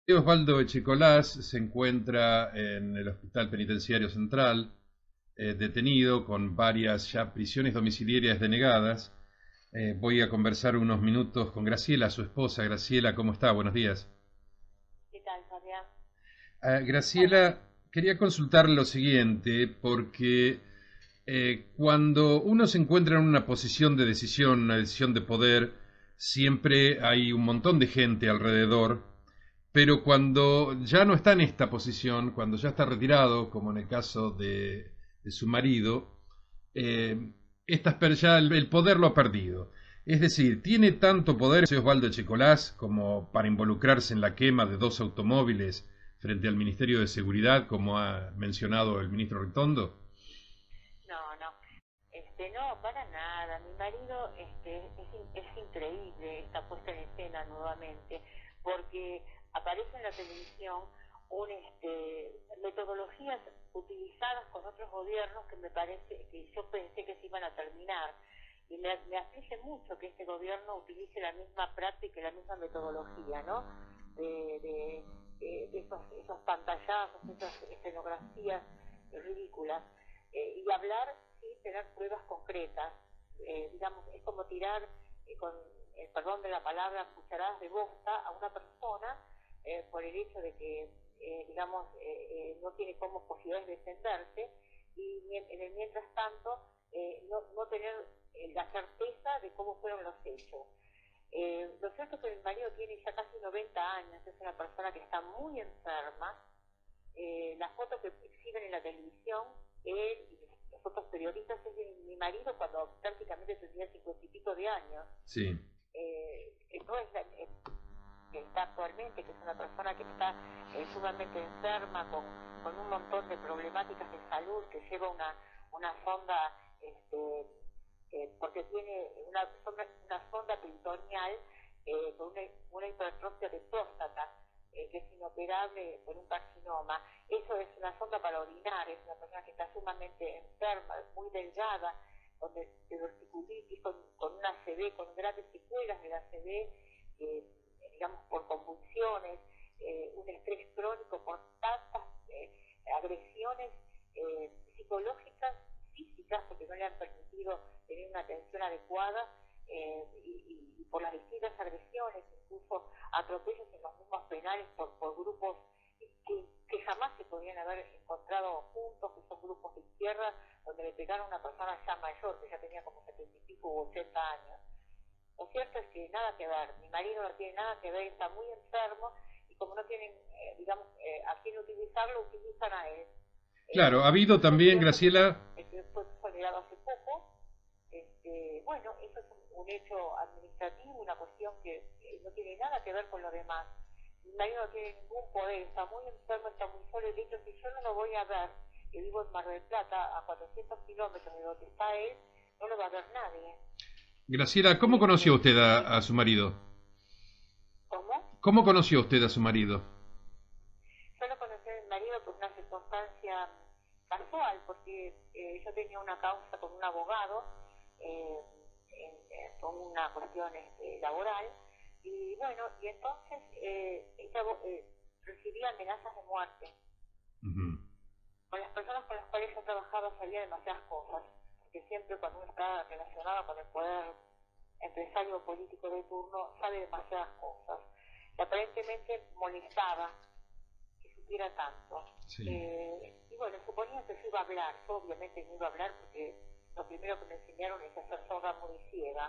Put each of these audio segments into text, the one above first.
Osvaldo Echecolás se encuentra en el Hospital Penitenciario Central, detenido con varias ya prisiones domiciliarias denegadas. Voy a conversar unos minutos con Graciela, su esposa. Graciela, ¿cómo está? Buenos días. ¿Qué tal, Fabián? Bueno, Graciela, quería consultarle lo siguiente, porque cuando uno se encuentra en una posición de decisión, una decisión de poder, siempre hay un montón de gente alrededor. Pero cuando ya no está en esta posición, cuando ya está retirado, como en el caso de su marido, eh, ya el poder lo ha perdido. Es decir, tiene tanto poder ese Osvaldo Checolás como para involucrarse en la quema de dos automóviles frente al Ministerio de Seguridad, como ha mencionado el ministro Ritondo. no, no, para nada. Mi marido, es increíble esta puesta en escena nuevamente, porque aparece en la televisión metodologías utilizadas con otros gobiernos que me parece que yo pensé que se iban a terminar. Y me aflige mucho que este gobierno utilice la misma práctica y la misma metodología, ¿no? De esos pantallazos, esas escenografías ridículas. Y hablar sin tener pruebas concretas. Digamos, es como tirar, con el perdón de la palabra, cucharadas de bosta a una persona por el hecho de que, no tiene como posibilidades de defenderse y en el mientras tanto no tener la certeza de cómo fueron los hechos. Lo cierto es que mi marido tiene ya casi 90 años, es una persona que está muy enferma. Las fotos que exhiben en la televisión, él y los otros periodistas, es de mi marido cuando prácticamente tenía 50 y pico de años. Sí. No es que está actualmente, que es una persona que está sumamente enferma, con un montón de problemáticas de salud, que lleva una sonda, porque tiene una sonda peritoneal con una hipertrofia de próstata, que es inoperable por un carcinoma. Eso es una sonda para orinar, es una persona que está sumamente enferma, muy delgada, de diverticulitis, con una ACV, con grandes secuelas de la ACV, digamos, por convulsiones, un estrés crónico por tantas agresiones psicológicas, físicas, porque no le han permitido tener una atención adecuada, y por las distintas agresiones, incluso atropellos en los mismos penales por grupos que jamás se podrían haber encontrado juntos, que son grupos de izquierda, donde le pegaron a una persona ya mayor, que ya tenía como 70 y pico u 80 años. Lo cierto es que nada que ver, mi marido no tiene nada que ver, está muy enfermo, y como no tienen, a quién utilizarlo, utilizan a él. Claro, ha habido Lo también, cierto es Graciela. que fue exonerado hace poco. Bueno, eso es un hecho administrativo, una cuestión que no tiene nada que ver con lo demás. Mi marido no tiene ningún poder, está muy enfermo, está muy solo. De hecho, si yo no lo voy a ver, que vivo en Mar del Plata, a 400 kilómetros de donde está él, no lo va a ver nadie. Graciela, ¿cómo conoció usted Y a su marido? ¿cómo? ¿Cómo conoció usted a su marido? Yo lo conocí a mi marido por una circunstancia casual, porque yo tenía una causa con un abogado, eh, con una cuestión laboral, y bueno, y entonces recibía amenazas de muerte. Ujú. Con las personas con las cuales yo trabajaba sabía demasiadas cosas, porque siempre cuando uno está relacionado con el poder empresario o político de turno, sabe demasiadas cosas. Y aparentemente molestaba que supiera tanto. Sí. Y bueno, suponía que yo iba a hablar. Yo obviamente no iba a hablar porque lo primero que me enseñaron es hacer sorda muy ciega.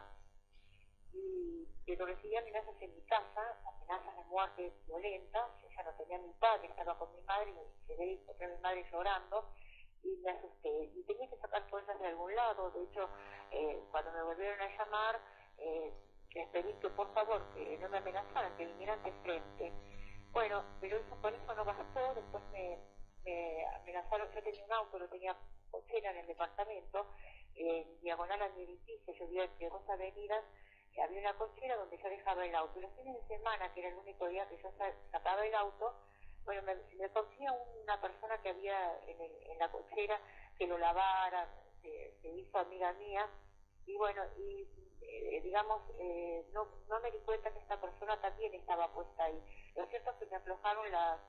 Pero recibí amenazas en mi casa, amenazas de muerte violentas. Yo ya no tenía a mi padre, estaba con mi madre, y llegué y encontré a mi madre llorando y me asusté. Y tenía que sacar fuerzas de algún lado. De hecho, cuando me volvieron a llamar, les pedí que por favor que no me amenazaran, que vinieran de frente. Bueno, pero eso con eso no bastó. Después me amenazaron. Yo tenía un auto, lo tenía cochera en el departamento, en diagonal a mi edificio. Yo vivía entre dos avenidas, había una cochera donde yo dejaba el auto. Y los fines de semana, que era el único día que yo sacaba el auto, bueno, me conseguía una persona que había en la cochera, que lo lavara, se hizo amiga mía, y bueno, y digamos, no me di cuenta que esta persona también estaba puesta ahí. Lo cierto es que me aflojaron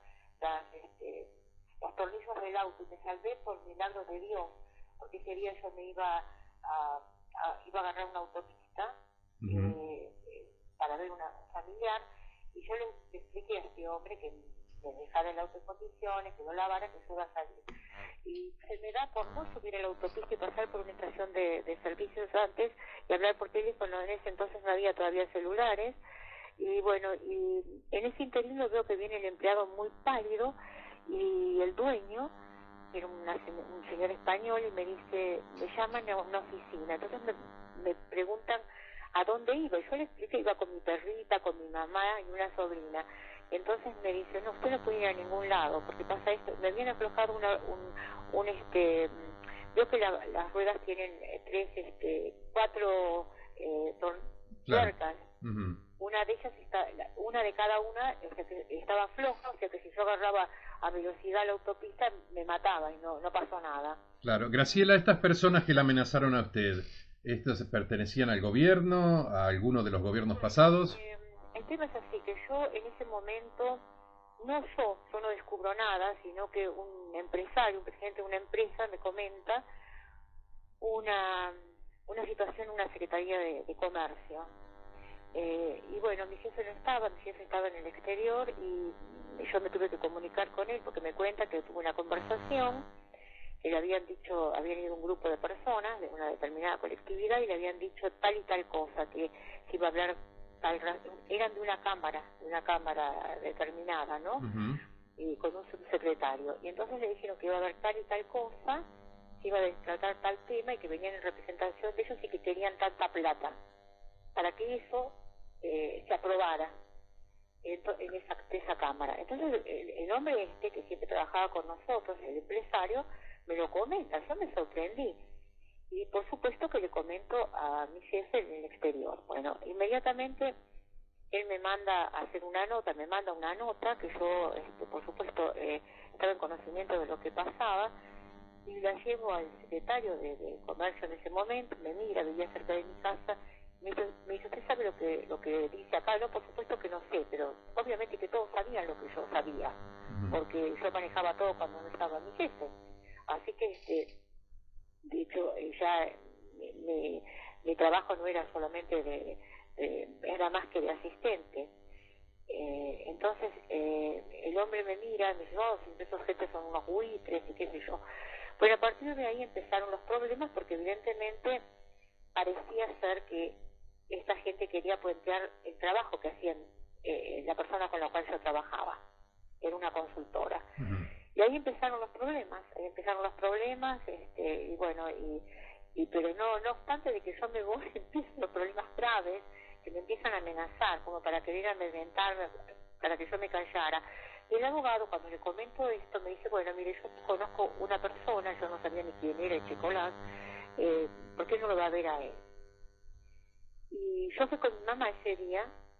los tornillos del auto y me salvé por milagro de Dios, porque ese día yo me iba a agarrar una autopista para ver un familiar, y yo le expliqué a este hombre que me dejara el auto en condiciones, que lo lavara, que yo iba a salir. Y se me da por no subir a la autopista y pasar por una estación de servicios antes y hablar por teléfono. En ese entonces no había todavía celulares, y bueno, y en ese interino veo que viene el empleado muy pálido, y el dueño, que era un señor español, y me dice, me llaman a una oficina. Entonces me preguntan a dónde iba, y yo le expliqué, iba con mi perrita, con mi mamá y una sobrina. Entonces me dice, no, usted no puede ir a ningún lado, porque pasa esto. Me habían aflojado veo que las ruedas tienen cuatro tuercas. Una de ellas una de cada una, o sea, que estaba floja, o sea que si yo agarraba a velocidad la autopista me mataba y no pasó nada. Claro, Graciela, estas personas que la amenazaron a usted, ¿estos pertenecían al gobierno, a alguno de los gobiernos pasados? El tema es así, que yo en ese momento, yo no descubro nada, sino que un empresario, un presidente de una empresa me comenta una situación en una secretaría de comercio. Y bueno, mi jefe estaba en el exterior, y yo me tuve que comunicar con él porque me cuenta que tuvo una conversación, que le habían ido un grupo de personas de una determinada colectividad y le habían dicho tal y tal cosa, que se iba a hablar eran de una cámara determinada, ¿no? Y con un subsecretario. Y entonces le dijeron que iba a haber tal y tal cosa, se iba a tratar tal tema, y que venían en representación de ellos y que querían tanta plata para que eso se aprobara en esa cámara. Entonces el hombre que siempre trabajaba con nosotros, el empresario, me lo comenta. Yo me sorprendí, y por supuesto que le comento a mi jefe en el exterior. Bueno, inmediatamente él me manda una nota que yo, por supuesto, estaba en conocimiento de lo que pasaba, y la llevo al secretario de comercio en ese momento. Me mira, vivía cerca de mi casa, me dice, ¿usted sabe lo que dice acá? No, por supuesto que no sé, pero obviamente que todos sabían lo que yo sabía, porque yo manejaba todo cuando no estaba mi jefe. Así que, de hecho, ya mi trabajo no era solamente era más que de asistente. Entonces el hombre me mira, me dice, esos gente son unos buitres y qué sé yo. Bueno, a partir de ahí empezaron los problemas, porque evidentemente parecía ser que esta gente quería puentear el trabajo que hacían la persona con la cual yo trabajaba. Era una consultora. Y ahí empezaron los problemas, y bueno, pero no obstante de que yo me voy, empiezan los problemas graves, que me empiezan a amenazar, como para querer amedrentarme, para que yo me callara. Y el abogado, cuando le comento esto, me dice, bueno, mire, yo conozco una persona, yo no sabía ni quién era, el Checolás, ¿por qué no lo va a ver a él? Y yo fui con mi mamá ese día,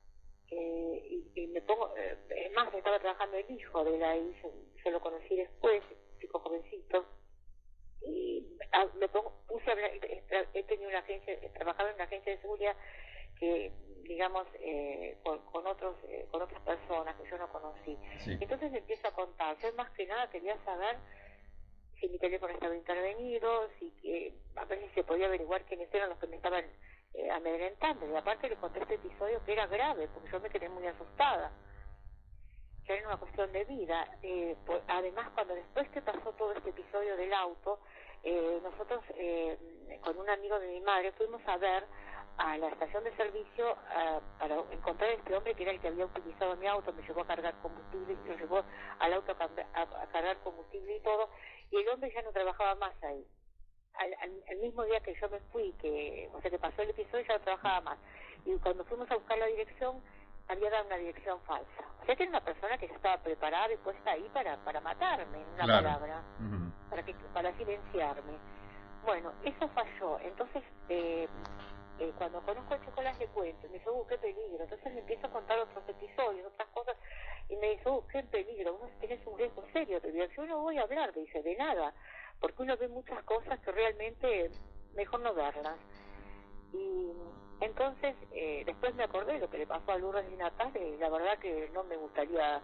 y me pongo, es más, estaba trabajando el hijo de la hija, yo lo conocí después, chico jovencito, y puse a hablar. He tenido trabajaba en una agencia de seguridad que, digamos, con otras personas que yo no conocí. Sí. Entonces me empiezo a contar. Yo más que nada quería saber si mi teléfono estaba intervenido, a ver si se podía averiguar quiénes eran los que me estaban amedrentando. Y aparte le conté este episodio, que era grave, porque yo me quedé muy asustada, que era una cuestión de vida. Además, cuando después que pasó todo este episodio del auto, nosotros con un amigo de mi madre fuimos a ver a la estación de servicio para encontrar a este hombre que era el que había utilizado mi auto. Me llevó a cargar combustible, lo llevó al auto a cargar combustible y todo, y el hombre ya no trabajaba más ahí. Al mismo día que yo me fui, o sea que pasó el episodio, ya no trabajaba más. Y cuando fuimos a buscar la dirección, había dado una dirección falsa. O sea que era una persona que ya estaba preparada y puesta ahí para matarme, en una palabra, para silenciarme. Bueno, eso falló. Entonces, cuando conozco al Chocolate le cuento, me dice, qué peligro. Entonces le empiezo a contar otros episodios, otras cosas, y me dice, qué peligro, uno tiene un riesgo serio. Te digo, yo no voy a hablar, de nada, porque uno ve muchas cosas que realmente mejor no verlas. Y entonces, después me acordé de lo que le pasó a Lourdes Di Natale, y la verdad que no me gustaría,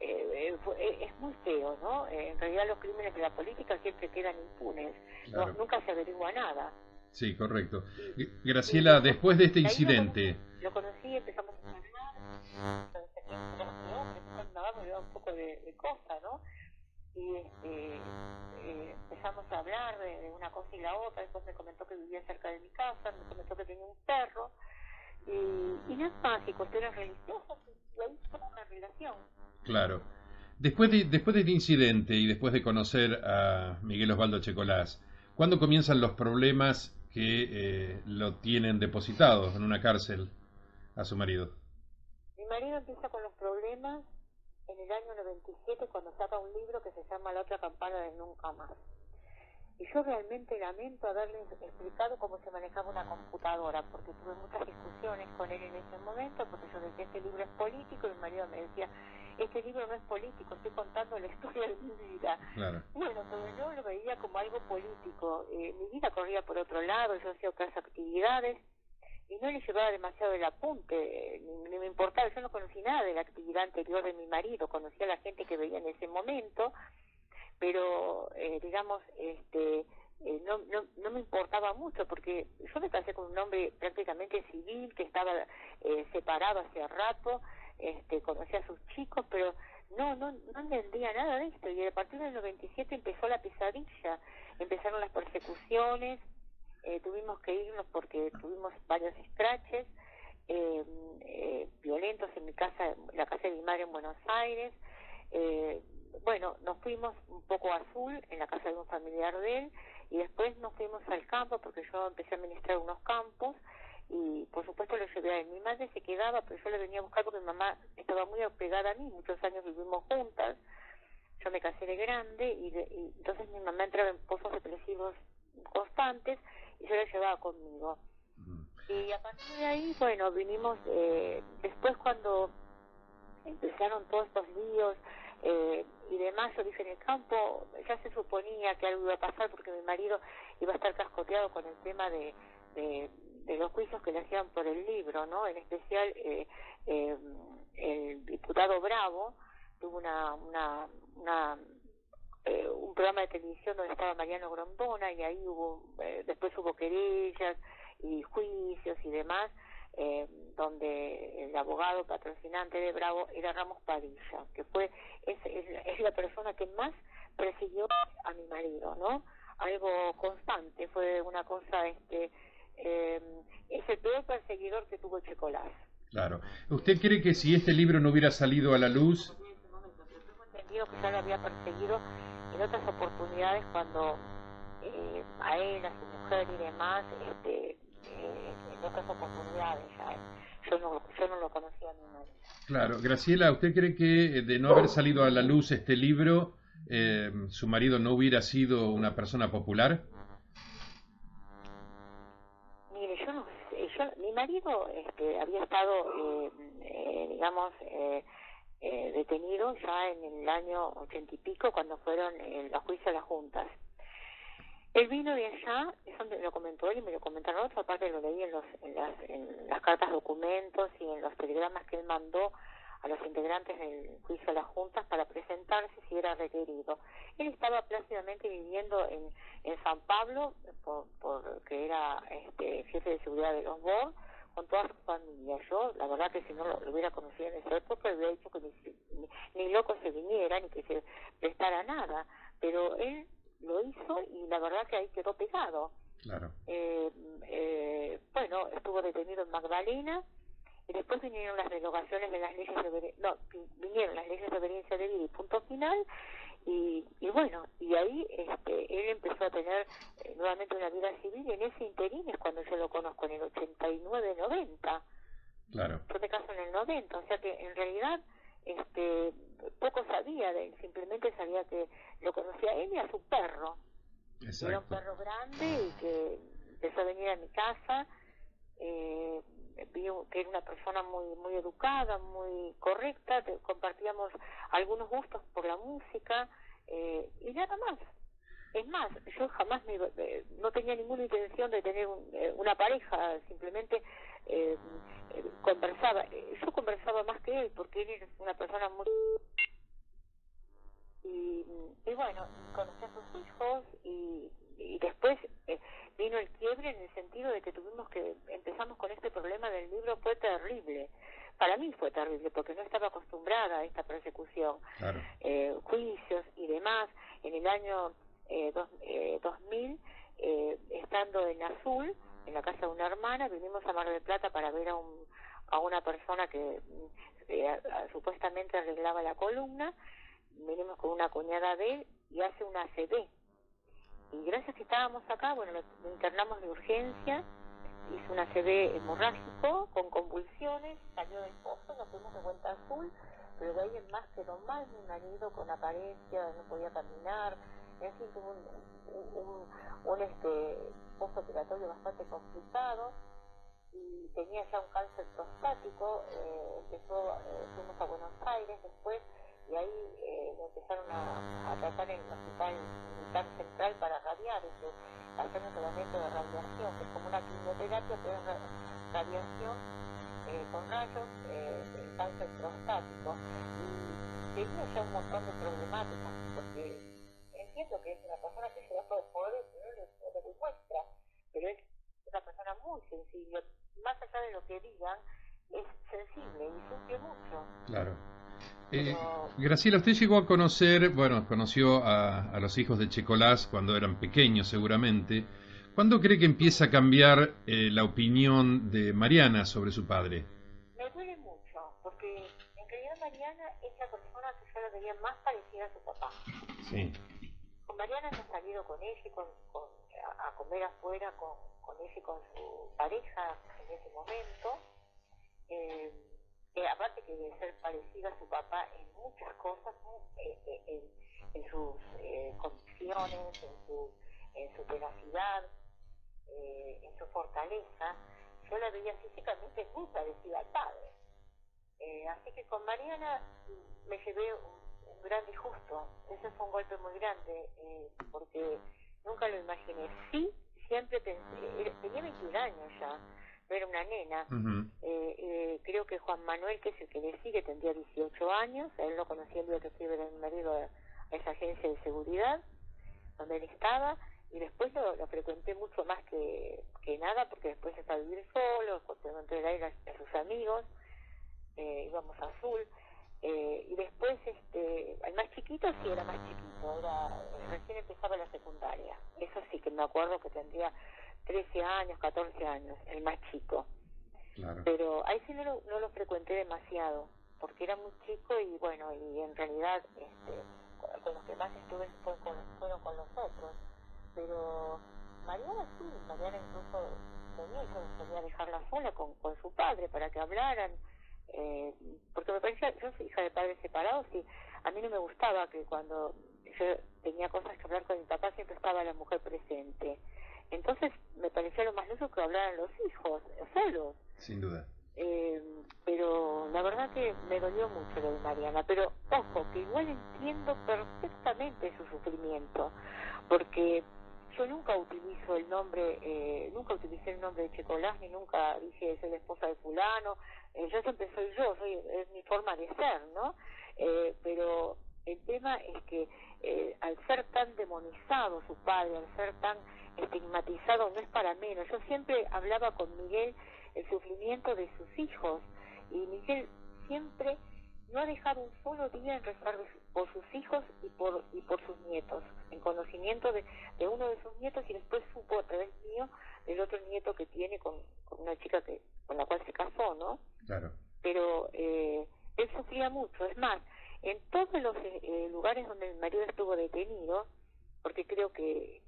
es muy feo, ¿no? En realidad los crímenes de la política siempre quedan impunes, no, Claro. nunca se averigua nada. Sí, correcto. Y Graciela, después, después de este de ahí incidente, lo conocí, empezamos a hablar, entonces empezamos a hablar, me dio un poco de cosa, ¿no? Y empezamos a hablar de una cosa y la otra, después me comentó que vivía cerca de mi casa, me comentó que tenía un perro, y nada más, y cuestiones religiosas, y ahí fue una relación. claro. Después de este incidente y después de conocer a Miguel Osvaldo Checolás, ¿cuándo comienzan los problemas que lo tienen depositado en una cárcel a su marido? Mi marido empieza con los problemas en el año 97 cuando saca un libro que se llama La otra campana de Nunca Más. Y yo realmente lamento haberle explicado cómo se manejaba una computadora, porque tuve muchas discusiones con él en ese momento, porque yo decía, este libro es político, y mi marido me decía, este libro no es político, estoy contando la historia de mi vida. Claro. Bueno, pero yo lo veía como algo político. Mi vida corría por otro lado, yo hacía otras actividades, y no le llevaba demasiado el apunte, ni me importaba, yo no conocí nada de la actividad anterior de mi marido, conocía a la gente que veía en ese momento, pero digamos, no me importaba mucho, porque yo me casé con un hombre prácticamente civil, que estaba separado hace rato, conocía a sus chicos, pero no entendía nada de esto, y a partir del 97 empezó la pesadilla, empezaron las persecuciones, tuvimos que irnos porque tuvimos varios scratches violentos en mi casa, en la casa de mi madre en Buenos Aires. Bueno, nos fuimos un poco a Azul, en la casa de un familiar de él, y después nos fuimos al campo porque yo empecé a administrar unos campos, y por supuesto lo llevé a él. Mi madre se quedaba, pero yo le venía a buscar porque mi mamá estaba muy apegada a mí, muchos años vivimos juntas, yo me casé de grande, y entonces mi mamá entraba en pozos depresivos constantes, y yo la llevaba conmigo. Y a partir de ahí, bueno, vinimos, después cuando empezaron todos estos líos y demás, yo dije, en el campo ya se suponía que algo iba a pasar porque mi marido iba a estar cascoteado con el tema de los juicios que le hacían por el libro, ¿no? En especial el diputado Bravo tuvo un programa de televisión donde estaba Mariano Grondona, y ahí después hubo querellas y juicios y demás, donde el abogado patrocinante de Bravo era Ramos Padilla, que es la persona que más persiguió a mi marido, ¿no? Algo constante, fue una cosa, es el peor perseguidor que tuvo Checolás. Claro. ¿Usted cree que si este libro no hubiera salido a la luz? Tengo entendido que ya lo había perseguido en otras oportunidades cuando a él, a su mujer y demás, en otras oportunidades ya. Yo no lo conocía a mi marido. Claro. Graciela, ¿usted cree que de no haber salido a la luz este libro, su marido no hubiera sido una persona popular? Mire, yo no sé, mi marido había estado, digamos, detenido ya en el año 80 y pico, cuando fueron los juicios a las juntas. Él vino de allá, eso me lo comentó él y me lo comentaron otros, aparte lo leí en las cartas documentos y en los telegramas que él mandó a los integrantes del juicio a las juntas para presentarse si era requerido. Él estaba plácidamente viviendo en San Pablo, porque era jefe de seguridad de los BOR, con toda su familia. Yo, la verdad que si no lo hubiera conocido en esa época, le hubiera dicho que ni loco se viniera, ni que se prestara nada. Pero él lo hizo y la verdad que ahí quedó pegado. Claro. Bueno, estuvo detenido en Magdalena, y después vinieron las derogaciones de las leyes vinieron las leyes de obediencia debida y punto final, y bueno, y ahí él empezó a tener nuevamente una vida civil, y en ese interín es cuando yo lo conozco, en el 89-90. Claro. Yo me caso en el 90, o sea que en realidad poco sabía de él, simplemente sabía que lo conocía a él y a su perro. Exacto. Era un perro grande y que empezó a venir a mi casa, vio que era una persona muy muy educada, muy correcta, compartíamos algunos gustos por la música, y nada más. Es más, yo jamás no tenía ninguna intención de tener una pareja, simplemente eh, conversaba. Yo conversaba más que él, porque él era una persona muy... Y bueno, conocí a sus hijos y después vino el quiebre en el sentido de que empezamos con este problema del libro. Fue terrible. Para mí fue terrible porque no estaba acostumbrada a esta persecución, Claro. Juicios y demás. En el año 2000, estando en Azul, en la casa de una hermana, vinimos a Mar del Plata para ver a una persona que supuestamente arreglaba la columna. Venimos con una cuñada de él y hace una ACV. Y gracias que estábamos acá, bueno, lo internamos de urgencia, hizo un ACV hemorrágico con convulsiones, salió del pozo, nos fuimos de vuelta a Azul, pero de ahí en más quedó mal mi marido con apariencia, no podía caminar, en fin, tuvo un postoperatorio bastante complicado y tenía ya un cáncer prostático. Fuimos a Buenos Aires después y ahí lo empezaron a tratar en el hospital militar central para radiar, hacer un tratamiento de radiación, que es como una quimioterapia, pero es radiación con rayos, el cáncer prostático. Y tenía ya un montón de problemáticas, porque entiendo que es una persona que lleva todo el poder, pero no lo demuestra, pero es una persona muy sensible, más allá de lo que digan, es sensible y sufre mucho. Claro. Pero... Graciela, usted llegó a conoció a los hijos de Checolás cuando eran pequeños seguramente. ¿Cuándo cree que empieza a cambiar la opinión de Mariana sobre su padre? Me duele mucho, porque en realidad Mariana es la persona que yo la veía más parecida a su papá. Sí. Con Mariana no he salido con ella a comer afuera con ella y con su pareja en ese momento. Aparte que de ser parecida a su papá en muchas cosas, en sus convicciones, en su tenacidad, en su fortaleza, yo la veía físicamente muy parecida al padre. Así que con Mariana me llevé un gran disgusto. Ese fue un golpe muy grande, porque nunca lo imaginé. Sí, siempre pensé, tenía 21 años ya, no era una nena. Creo que Juan Manuel, que es el que le sigue, tendría 18 años. A él lo conocí el día que fui a ver a mi marido a esa agencia de seguridad donde él estaba, y después lo frecuenté mucho más que nada, porque después se fue a vivir solo, cuando era él a sus amigos, íbamos a Azul, y después el más chiquito sí era más chiquito, recién empezaba la secundaria, eso sí que me acuerdo que tendría 13 años, 14 años, el más chico. Claro. Pero ahí sí no lo frecuenté demasiado, porque era muy chico y bueno, y en realidad con los que más estuve fueron con los otros. Pero Mariana sí, Mariana incluso yo quería dejarla sola con su padre para que hablaran, porque me parecía, yo soy hija de padres separados y a mí no me gustaba que cuando yo tenía cosas que hablar con mi papá siempre estaba la mujer presente. Entonces me parecía lo más lógico que hablaran los hijos, solos. Sin duda. Pero la verdad que me dolió mucho lo de Mariana, pero ojo, que igual entiendo perfectamente su sufrimiento, porque yo nunca utilizo el nombre, nunca utilicé el nombre de Checolás, ni nunca dije soy la esposa de fulano, yo siempre soy yo, es mi forma de ser, ¿no? Pero el tema es que al ser tan demonizado su padre, al ser tan estigmatizado, no es para menos. Yo siempre hablaba con Miguel el sufrimiento de sus hijos, y Miguel siempre no ha dejado un solo día en rezar por sus hijos y por sus nietos, en conocimiento de uno de sus nietos, y después supo a través mío del otro nieto que tiene con una chica con la cual se casó, ¿no? Claro. Pero él sufría mucho. Es más, en todos los lugares donde mi marido estuvo detenido, porque creo que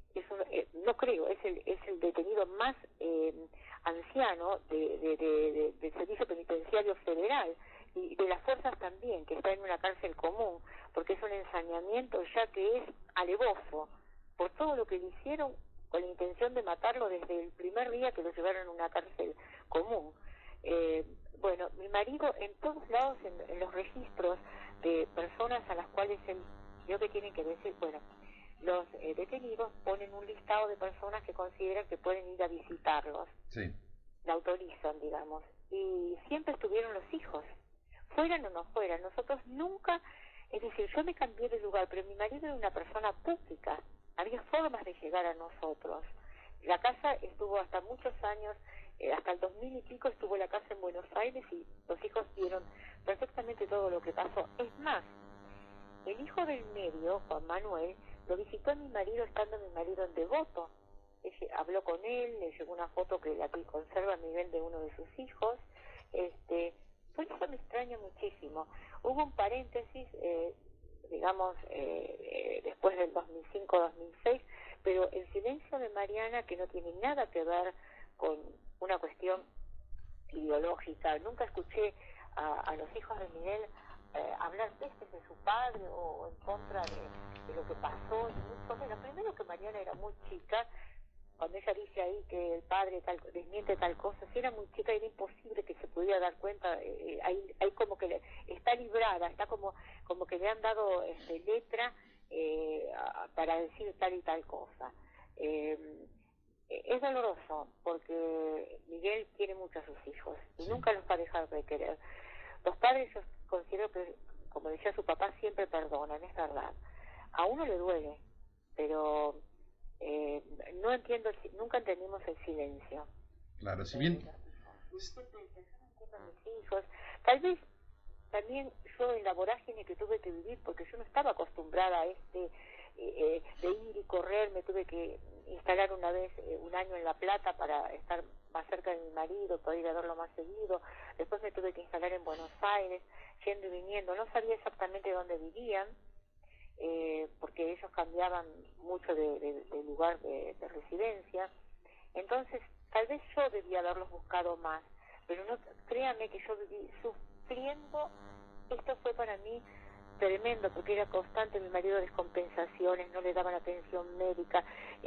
es el detenido más anciano del Servicio Penitenciario Federal, y de las fuerzas también, que está en una cárcel común, porque es un ensañamiento ya que es alevoso por todo lo que le hicieron con la intención de matarlo desde el primer día que lo llevaron a una cárcel común. Bueno, mi marido en todos lados, en los registros de personas a las cuales él creo que tienen que decir, bueno, los detenidos ponen un listado de personas que consideran que pueden ir a visitarlos. Sí. La autorizan, digamos. Y siempre estuvieron los hijos, fueran o no fueran. Nosotros nunca, es decir, yo me cambié de lugar, pero mi marido era una persona pública. Había formas de llegar a nosotros. La casa estuvo hasta muchos años, hasta el 2000 y pico estuvo la casa en Buenos Aires y los hijos vieron perfectamente todo lo que pasó. Es más, el hijo del medio, Juan Manuel, lo visitó a mi marido estando mi marido en Devoto. Habló con él, le llegó una foto que la conserva a nivel de uno de sus hijos. Por eso me extraña muchísimo. Hubo un paréntesis, digamos, después del 2005-2006, pero el silencio de Mariana, que no tiene nada que ver con una cuestión ideológica. Nunca escuché a los hijos de Miguel hablar pestes de su padre o en contra de lo que pasó, y mucho menos. Primero que Mariana era muy chica, cuando ella dice ahí que el padre desmiente tal cosa, si era muy chica era imposible que se pudiera dar cuenta, hay como que está librada, está como que le han dado letra para decir tal y tal cosa. Es doloroso porque Miguel quiere mucho a sus hijos y nunca los va a dejar de querer. Los padres, yo considero que, como decía su papá, siempre perdonan, es verdad. A uno le duele, pero no entiendo, nunca entendimos el silencio. Claro, si bien... Mis hijos, tal vez también yo en la vorágine que tuve que vivir, porque yo no estaba acostumbrada a de ir y correr, me tuve que instalar una vez un año en La Plata para estar más cerca de mi marido, poder ir a verlo más seguido. Después me tuve que instalar en Buenos Aires, yendo y viniendo. No sabía exactamente dónde vivían, porque ellos cambiaban mucho de lugar de residencia. Entonces, tal vez yo debía haberlos buscado más, pero no, créanme que yo viví sufriendo. Esto fue para mí tremendo, porque era constante mi marido descompensaciones, no le daban atención médica,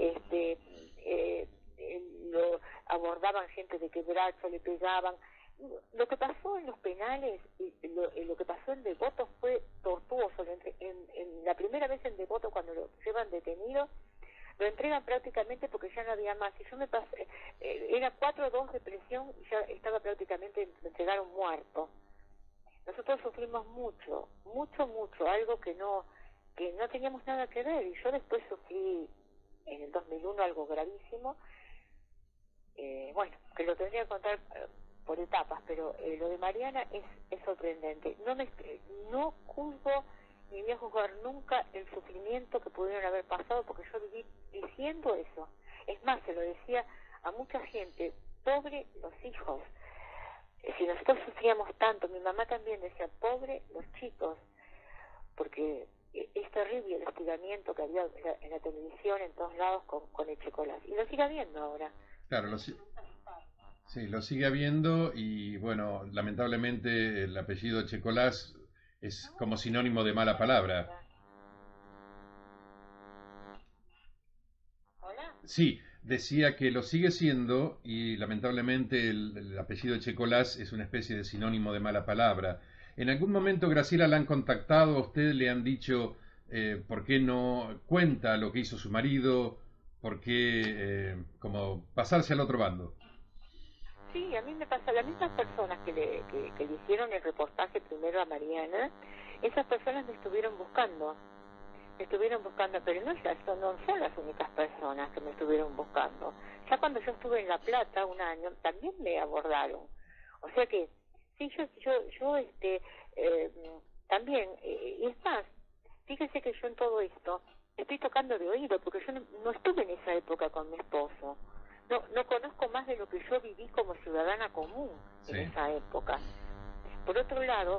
lo abordaban gente de quebracho, le pegaban. Lo que pasó en los penales, lo que pasó en Devoto fue tortuoso. En la primera vez en Devoto, cuando lo llevan detenido, lo entregan prácticamente porque ya no había más. Y yo me pasé, era 4-2 de presión y ya estaba prácticamente, me entregaron muerto. Nosotros sufrimos mucho, algo que no teníamos nada que ver. Y yo después sufrí en el 2001 algo gravísimo, bueno, que lo tendría que contar por etapas, pero lo de Mariana es sorprendente. No juzgo ni voy a juzgar nunca el sufrimiento que pudieron haber pasado, porque yo viví diciendo eso. Es más, se lo decía a mucha gente: pobre los hijos. Si nosotros sufríamos tanto, mi mamá también decía, pobre los chicos, porque es terrible el hostigamiento que había en la televisión, en todos lados, con Echecolás. Y lo sigue habiendo ahora. Claro, sí, lo sigue habiendo y, bueno, lamentablemente el apellido Echecolás es como sinónimo de mala palabra. ¿Hola? Sí, decía que lo sigue siendo y lamentablemente el apellido Echecolás es una especie de sinónimo de mala palabra. ¿En algún momento, Graciela, la han contactado, a usted le han dicho por qué no cuenta lo que hizo su marido, por qué como pasarse al otro bando? Sí, a mí me pasa, las mismas personas que le hicieron el reportaje primero a Mariana, esas personas me estuvieron buscando, pero no son las únicas personas que me estuvieron buscando. Ya cuando yo estuve en La Plata un año, también me abordaron. O sea que, sí, yo también, y es más, fíjese que yo en todo esto estoy tocando de oído, porque yo no estuve en esa época con mi esposo. No conozco más de lo que yo viví como ciudadana común en esa época. Por otro lado,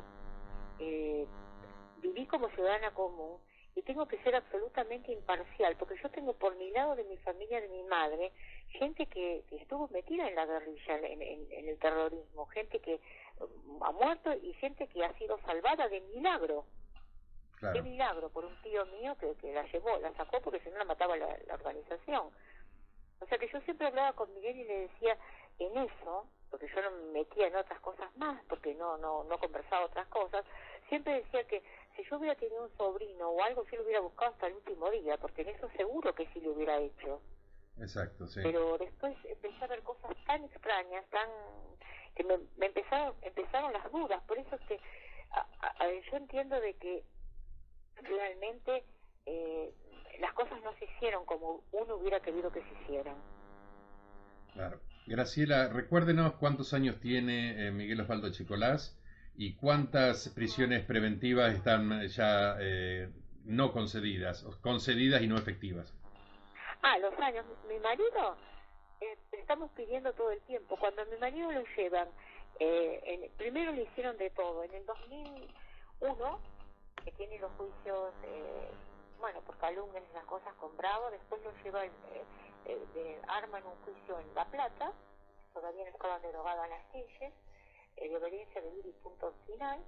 viví como ciudadana común y tengo que ser absolutamente imparcial, porque yo tengo por mi lado de mi familia, de mi madre, gente que estuvo metida en la guerrilla, en el terrorismo, gente que ha muerto y gente que ha sido salvada de milagro. Claro. De milagro, por un tío mío que la sacó porque si no la mataba la organización. O sea que yo siempre hablaba con Miguel y le decía, en eso, porque yo no me metía en otras cosas más, porque no conversaba otras cosas, siempre decía que si yo hubiera tenido un sobrino o algo, sí lo hubiera buscado hasta el último día, porque en eso seguro que sí lo hubiera hecho. Exacto, sí. Pero después empecé a ver cosas tan extrañas, que me empezaron las dudas. Por eso es que yo entiendo de que realmente las cosas no se hicieron como uno hubiera querido que se hicieran. Claro. Graciela, recuérdenos cuántos años tiene Miguel Osvaldo Chicolás y cuántas prisiones preventivas están ya no concedidas, o concedidas y no efectivas. Los años. Mi marido, estamos pidiendo todo el tiempo. Cuando a mi marido lo llevan, primero le hicieron de todo. En el 2001, que tiene los juicios, por calumnias y esas cosas con Bravo, después lo llevan, arman un juicio en La Plata, todavía no estaban derogadas las leyes, de obediencia de y punto final.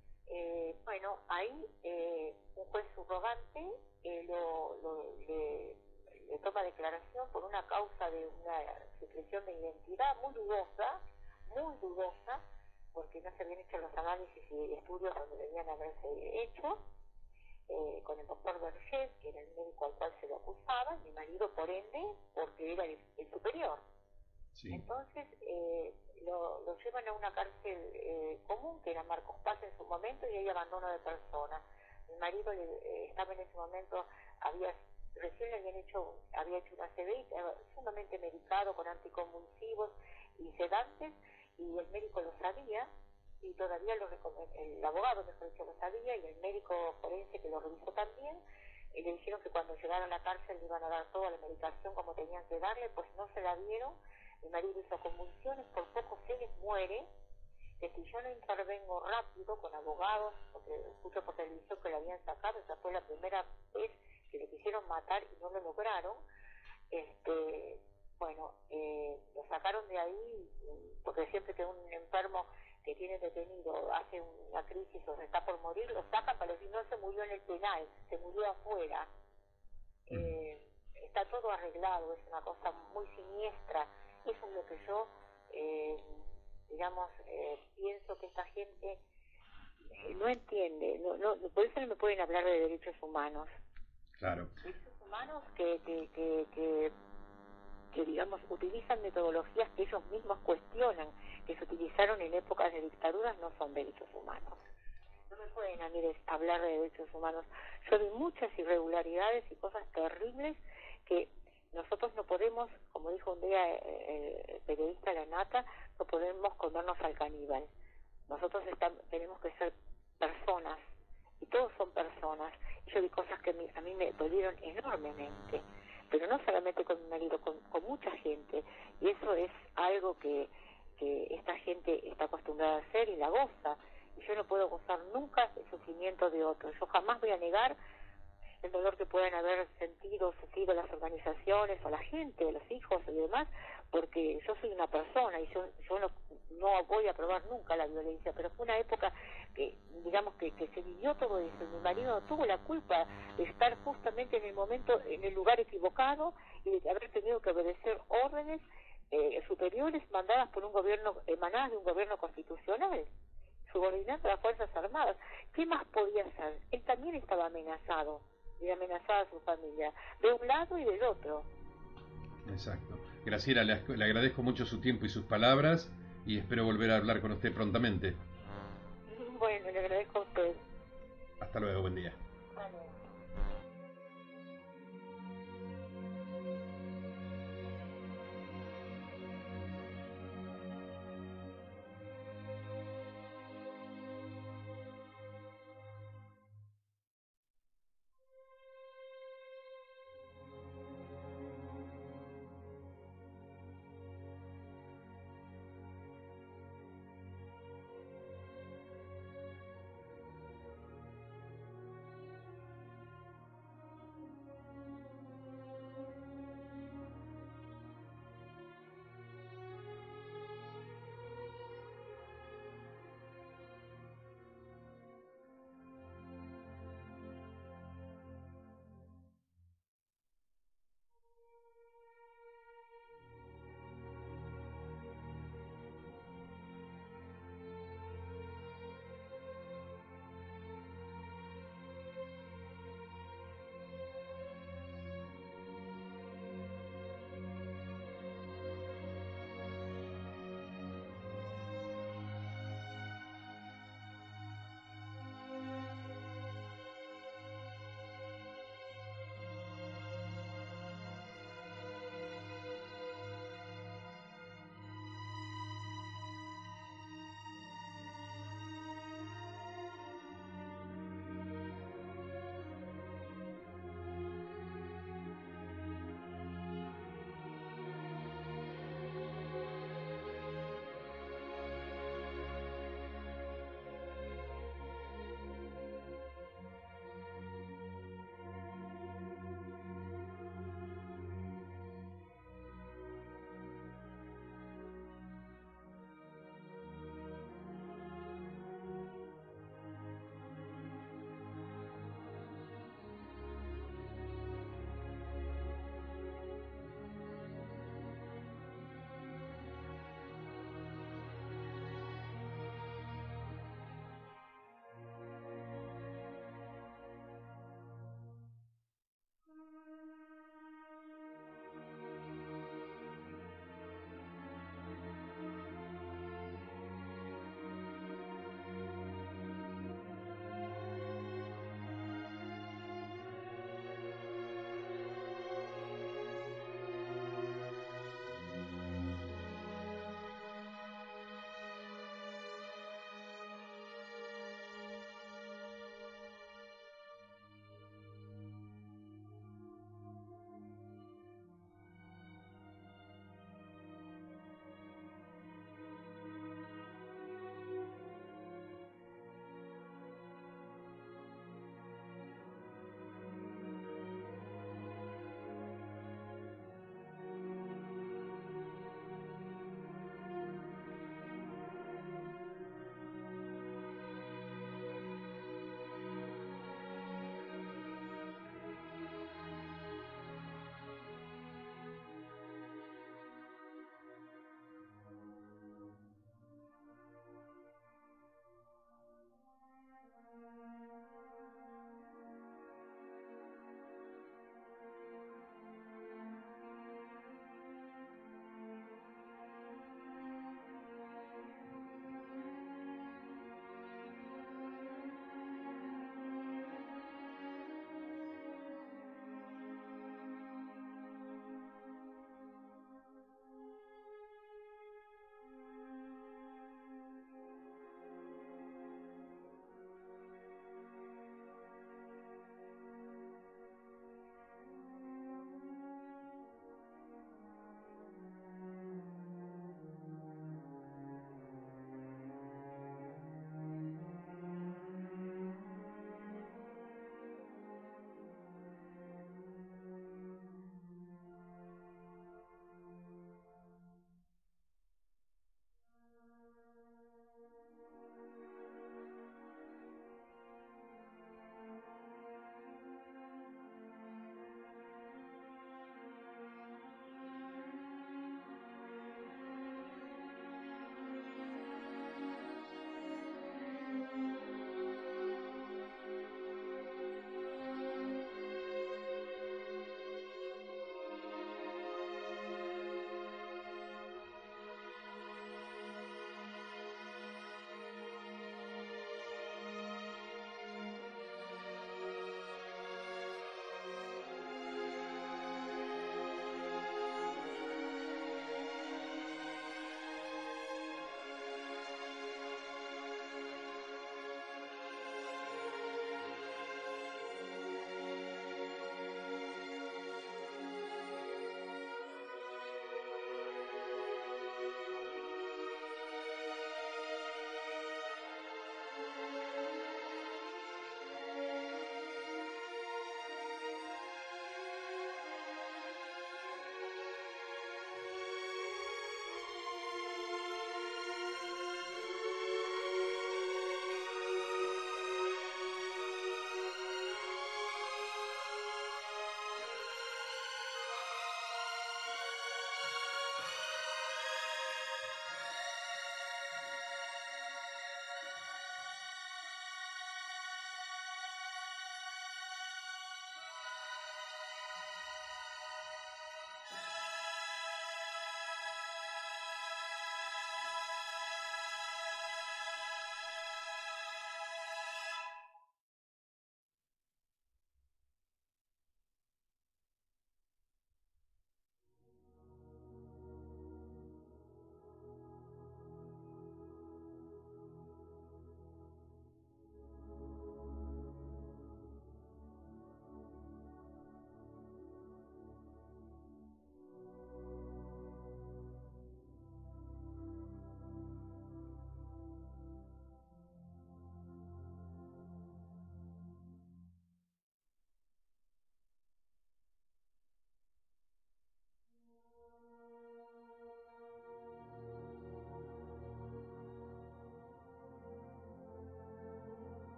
Ahí un juez subrogante le toma declaración por una causa de una supresión de identidad muy dudosa, porque no se habían hecho los análisis y estudios donde debían haberse hecho, con el doctor Berger, que era el médico al cual se lo acusaba, y mi marido por ende, porque era el superior. Sí. Entonces lo llevan a una cárcel común, que era Marcos Paz en su momento, y hay abandono de personas. Mi marido estaba en ese momento, recién había hecho una CBI, estaba sumamente medicado con anticonvulsivos y sedantes, y el médico lo sabía, y todavía el abogado, mejor dicho, lo sabía, y el médico forense que lo revisó también, y le dijeron que cuando llegaron a la cárcel le iban a dar toda la medicación como tenían que darle, pues no se la dieron. Mi marido hizo convulsiones, por poco se les muere, que si yo no intervengo rápido con abogados, porque escucho por televisión que lo habían sacado, esa fue la primera vez que le quisieron matar y no lo lograron, lo sacaron de ahí, porque siempre que un enfermo que tiene detenido hace una crisis o se está por morir, lo sacan para decir no se murió en el penal, se murió afuera. Está todo arreglado, es una cosa muy siniestra. Eso es lo que yo, pienso que esta gente no entiende. Por eso no me pueden hablar de derechos humanos. Claro. Derechos humanos que digamos, utilizan metodologías que ellos mismos cuestionan, que se utilizaron en épocas de dictaduras, no son derechos humanos. No me pueden a mí hablar de derechos humanos. Yo vi muchas irregularidades y cosas terribles que nosotros no podemos, como dijo un día el periodista La Nata, no podemos comernos al caníbal. Nosotros tenemos que ser personas, y todos son personas. Y yo vi cosas que a mí me dolieron enormemente, pero no solamente con mi marido, con mucha gente, y eso es algo que esta gente está acostumbrada a hacer y la goza, y yo no puedo gozar nunca el sufrimiento de otros. Yo jamás voy a negar el dolor que puedan haber sufrido las organizaciones o la gente, los hijos y demás, porque yo soy una persona y yo no voy a aprobar nunca la violencia, pero fue una época que, digamos, que se vivió todo eso, y mi marido no tuvo la culpa de estar justamente en el momento, en el lugar equivocado, y de haber tenido que obedecer órdenes superiores mandadas por emanadas de un gobierno constitucional, subordinando a las Fuerzas Armadas. ¿Qué más podía hacer? Él también estaba amenazado, y amenazada a su familia, de un lado y del otro. Exacto. Graciela, le agradezco mucho su tiempo y sus palabras, y espero volver a hablar con usted prontamente. Bueno, le agradezco a usted. Hasta luego, buen día. Hasta luego.